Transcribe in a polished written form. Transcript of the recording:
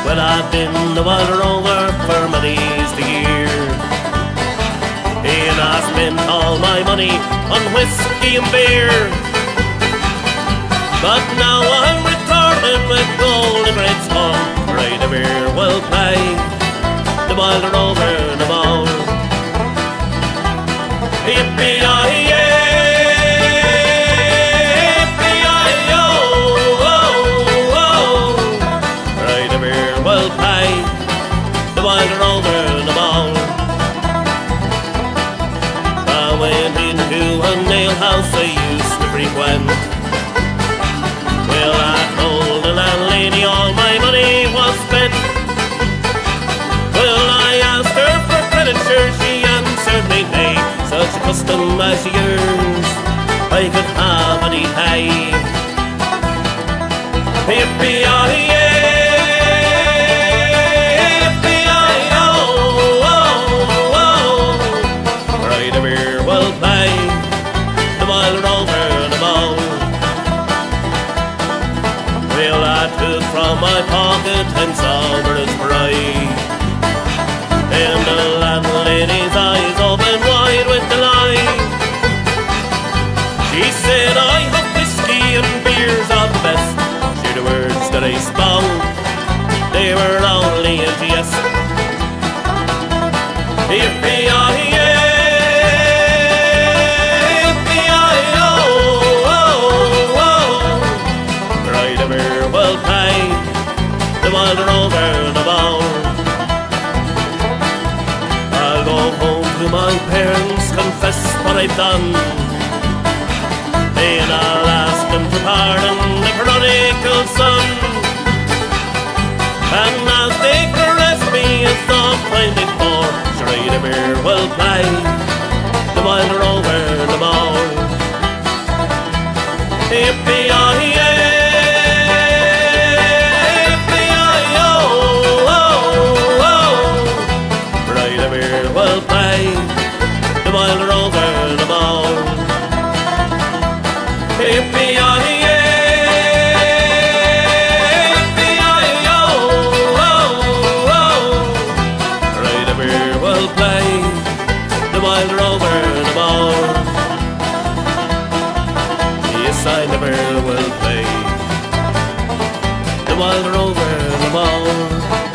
Well, I've been the Wild Rover for many's the year, and I spent all my money on whiskey and beer. But now I'm returning with gold and red song, right a beer will play the Wild Rover in the ball. Yippee-yi-yi, yippee-yi-yo, oh, oh. Right a beer will play the Wild Rover in the ball. I went into a nail house I used to frequent. Well, I told the landlady all my money was spent. Well, I asked her for credit, sure she answered me nay. Such a custom as yours I could have any day. Yippee-yi-yi, yippee-yi-yo, oh, oh. Right a beer will play the Wild Rover in the ball. Well, I took from my pocket 10 sovereigns bright, and the landlady's eyes opened wide with delight. She said, I have whiskey and beers of the best. Sure, the words that I spoke, they were only a jest. Yippee-yi-yi, yippee-yi-yo, oh, oh. Right a beer will play the Wild Rover in the ball. I'll go home to my parents, confess what I've done, and I'll ask them to pardon the prodigal son. And as they caress me as soft time before, sure a beer will play the Wild Rover in the ball. Yippee-yi-yi, yippee-yi-yo, oh, oh. Right a beer will play the Wild Rover in the ball. Yippee-yi-yi, yippee-yi-yo, oh, oh. Right a beer will play the Wild Rover in the ball. Yes, I never will play the Wild Rover in the ball.